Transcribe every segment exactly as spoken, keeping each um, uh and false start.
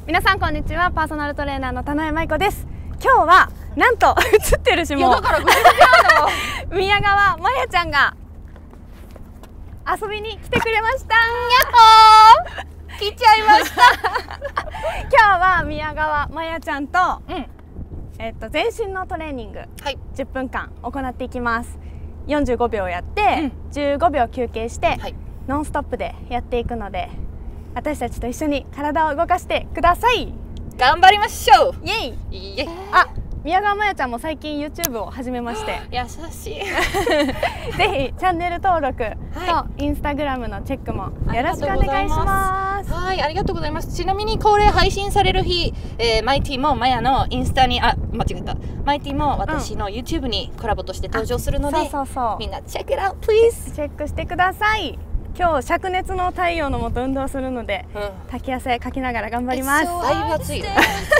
皆さんこんにちは。パーソナルトレーナーの田上舞子です。今日はなんと映ってるしも宮川まやちゃんが遊びに来てくれました。やっほー来ちゃいました今日は宮川まやちゃんと、うん、えっと全身のトレーニング、はい、じゅっぷんかん行っていきます。よんじゅうごびょうやって、うん、じゅうごびょう休憩して、はい、ノンストップでやっていくので、私たちと一緒に体を動かしてください。 頑張りましょう。 イエイイエイ。 あ、宮川まやちゃんも最近 ユーチューブ を始めまして優しいぜひチャンネル登録とインスタグラムのチェックもよろしくお願いします。 はい、ありがとうございます。ちなみにこれ配信される日、えー、マイティもマヤのインスタに、あ、間違えた、マイティも私の ユーチューブ にコラボとして登場するので、そうそうそう、みんなチェックイット please チェックしてください。今日灼熱の太陽の下運動するので、うん、滝汗かきながら頑張ります。 だいぶ暑いよ。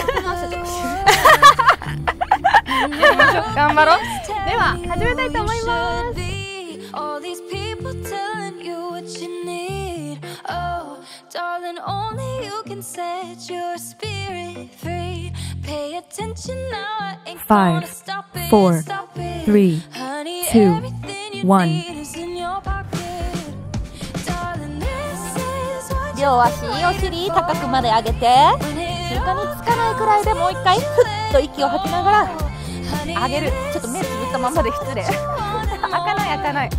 頑張ろう。 では始めたいと思います。 Five, four, three, two, one. 両足お尻高くまで上げて、床につかないくらいでもう一回ふっと息を吐きながら上げる。ちょっと目つぶったままで失礼開かない開かない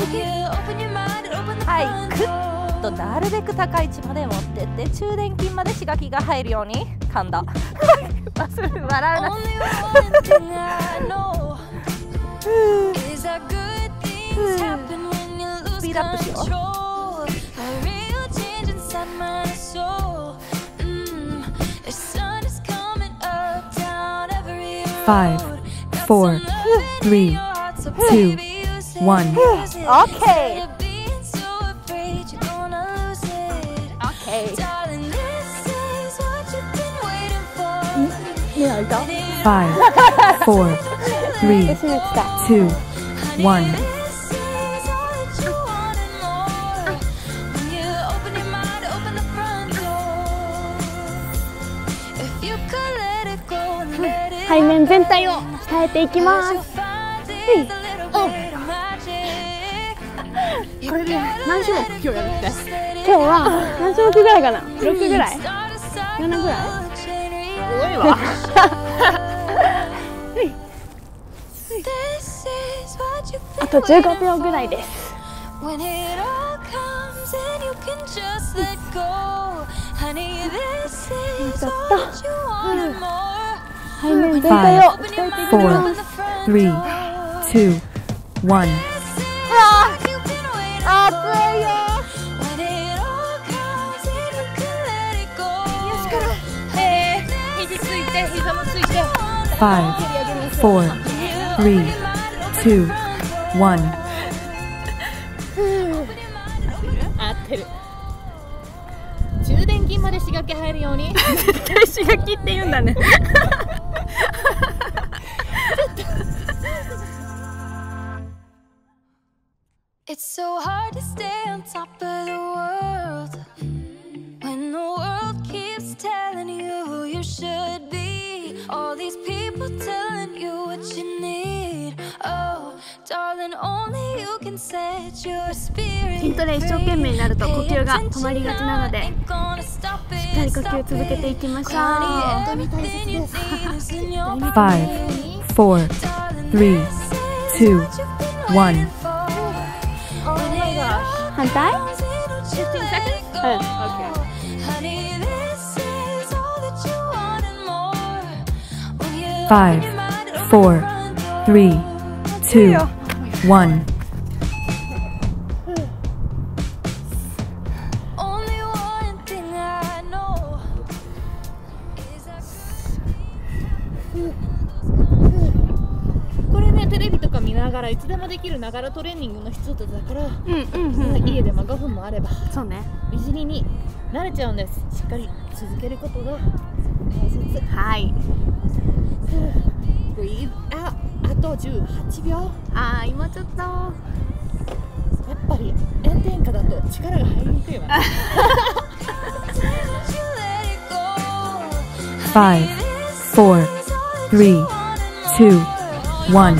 はい、くっとなるべく高い位置まで持ってって中殿筋まで刺激が入るように噛んだ笑うなスピードアップしよう。 Five, four, three, two, one. Okay. Okay. Five, four, three, two, one. 背面全体を鍛えていきます。これで何種目今日やるって？今日は何種目ぐらいかな？ろくぐらい？ななぐらい？ 多いわ。 あとじゅうごびょうぐらいです。もうちょっと。背面全体を鍛えていきます。 Three, two, one. ああ、熱いよ。よしから。えー、肘ついて、膝もついて。 Five, four, three, two, one. 合ってる。中殿筋まで刺激入るように。 刺激って言うんだね。 It's so hard to stay on top of the world when the world keeps telling you who you should be. All these people telling you what you need. Oh, darling, only you can set your spirit free. 筋トレ一生懸命になると呼吸が止まりがちなので、しっかり呼吸続けていきましょう。本当に大切です。 Five, four, three, two, one. 反対？うん。 Five, four, three, two, one. これね、テレビとか見ながらいつでもできるながらトレーニングの一つだから、家でもごふんもあれば、 そうね、 美尻に慣れちゃうんです。しっかり続けることが大切。 はい。 あ、あとじゅうはちびょう。 あー、今ちょっとやっぱり炎天下だと力が入りにくいわね。 Five, four, three, two, one.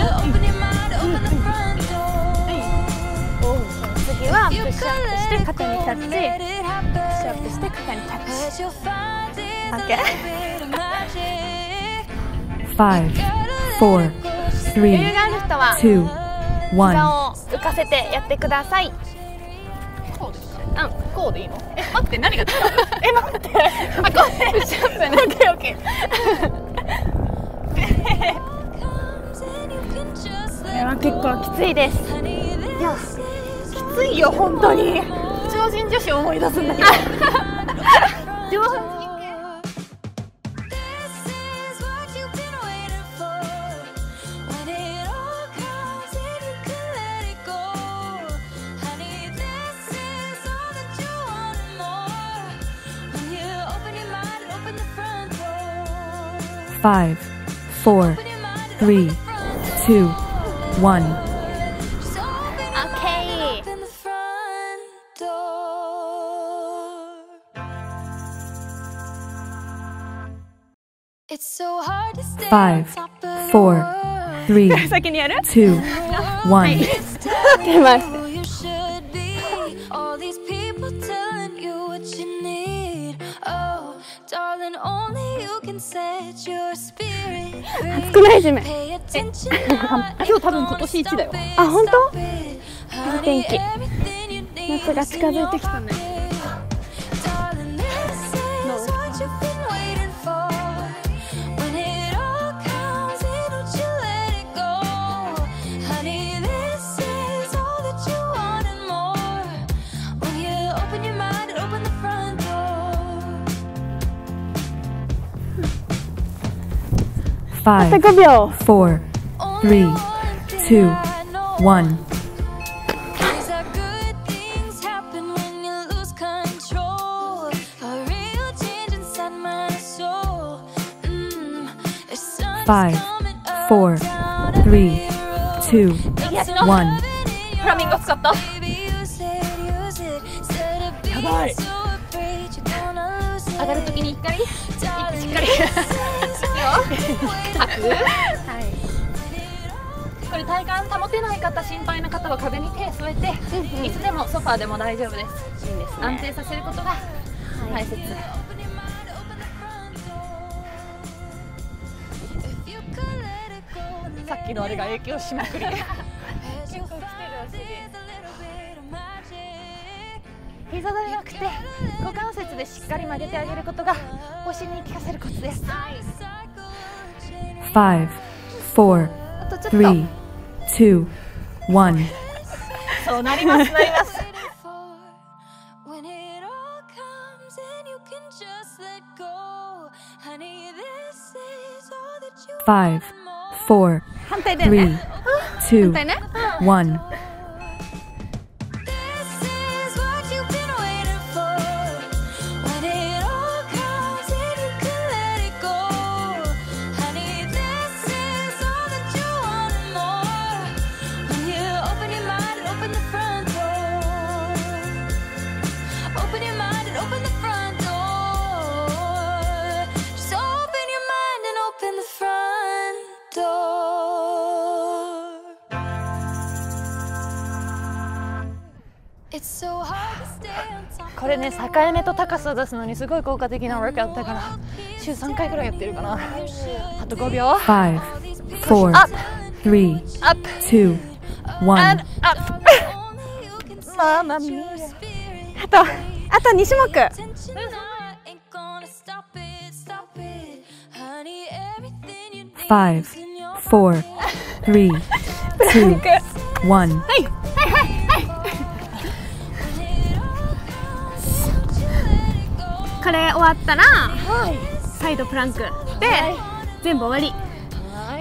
次はプッシュアップして肩にタッチ、プッシュアップして肩にタッチ。オッケー。 Five, four, 余 three, 裕がある人は two, 膝 one. を浮かせてやってください。 こうですか。 うん、 こうでいいの？え、待って何が違う？ え、待って。あ、これプッシュアップね。オッケーオッケー。これは結構きついです。 いや、きついよ本当に。超人女子を思い出すんだけど。上半身。 Five, four, three, two, one. オッケー。 Five, four, three, 先にやる？ two, one. 出ます。少ないじめ。 今日多分今年一だよ。 あ、本当？いい天気。夏が近づいてきたね。 Five, ごびょう。 four, three, two, one. Five, four, three, two, one. フラミンゴ使った。やばい。上がるときに一回、しっかり。吐く。はい。これ体幹保てない方、心配な方は壁に手添えて、いつでもソファーでも大丈夫です。 いいですね。 安定させることが大切。さっきのあれが影響しまくり。膝でなくて股関節でしっかり曲げてあげることが腰に効かせるコツです。 Five, four, あとちょっと three, two, one. そうなりますなります。 Five, four, 反対だよ three, ね。 two, 反対ね。 one. これね、境目と高さを出すのにすごい効果的なワークアウトだから週さんかいくらいやってるかな。あとごびょう。 Five, four, three, two, one. ママミヤ。 あと、あとに種目。 Five, four, three, two, one. これ終わったら、サイドプランクで全部終わり。 はい。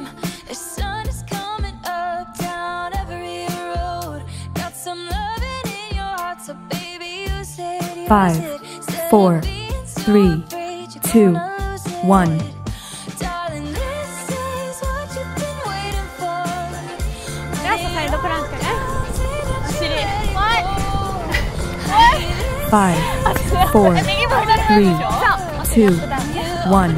Some love in it. So baby, you said you Five, was it. Instead of four, being so three, afraid you're two, gonna lose it. one. Darling, this is what you've been waiting for. ラストサイドプランクね。お尻。 Five, four, three, two, one.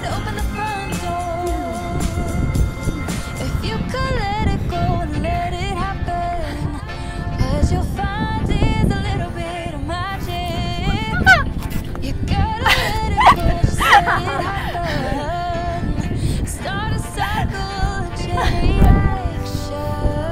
If you could let it go and let it happen, what you'll find is a little bit of magic. You gotta let it go, just let it happen. Start a cycle of chain reaction.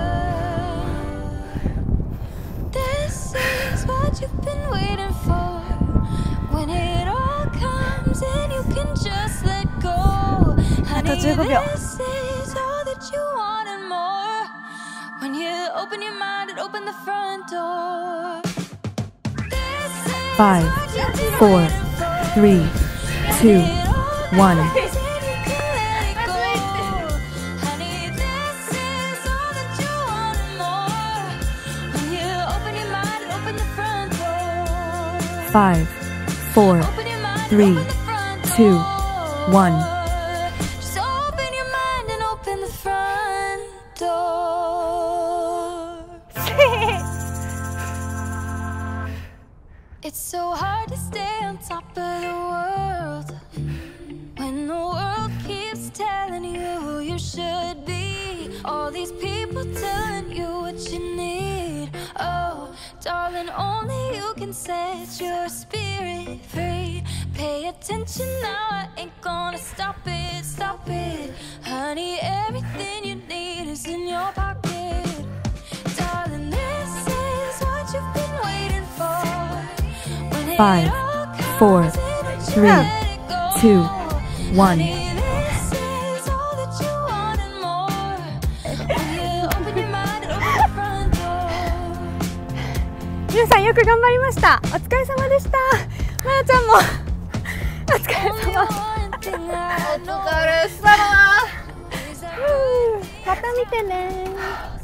This is what you've been waiting for. When it all comes in, you can just let go. Honey, じゅうごびょう。 this is all that you want and more. When you open your mind and open the front door. This is Five, what you've been four, waiting for. three, two, one. Five, four, three, two, one. Just open your mind and open the front door. It's so hard to stay on top of the world when the world keeps telling you who you should be. All these people telling you what you need. Oh, darling, only you can set your spirit free. Pay attention now, I ain't gonna stop it, stop it. Honey, everything you need is in your pocket. Darling, this is what you've been waiting for. When it Five, all comes four, in, three, let it go. two, one. Honey, this is all that you want and more. When you open your mind and open the front door. 皆さんよく頑張りました。お疲れ様でした。まやちゃんもお疲れ様。 お疲れまた見てね。